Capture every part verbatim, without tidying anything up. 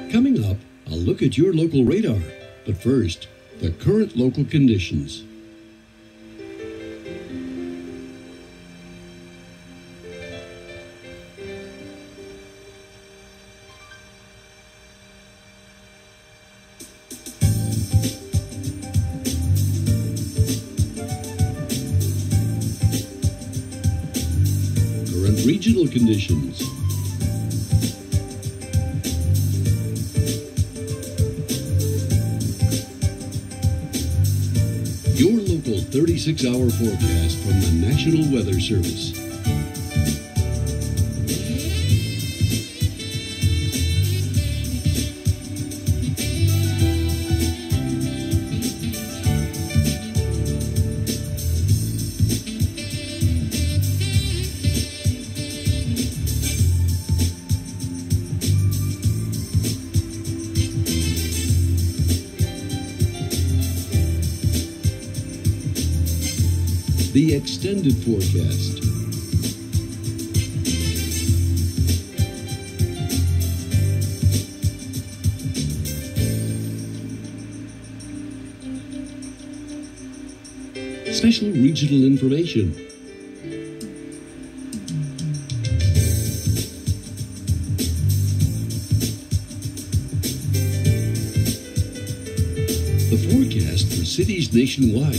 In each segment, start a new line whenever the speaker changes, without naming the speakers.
Coming up, a look at your local radar. But first, the current local conditions. Current regional conditions. Your local thirty-six hour forecast from the National Weather Service. The extended forecast. Special regional information. The forecast for cities nationwide.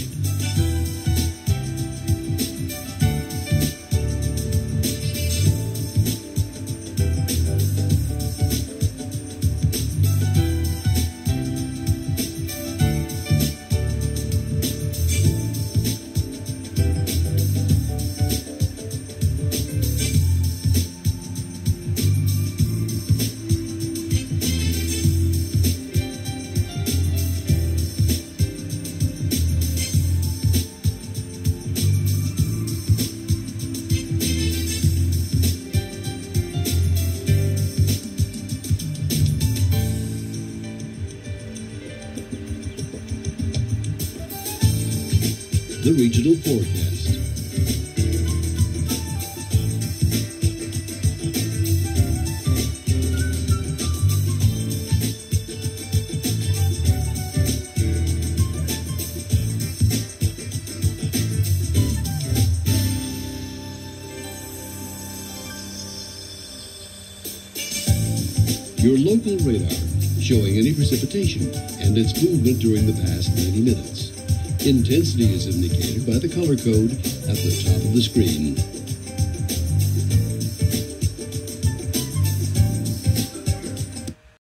The regional forecast. Your local radar showing any precipitation and its movement during the past ninety minutes. Intensity is indicated by the color code at the top of the screen.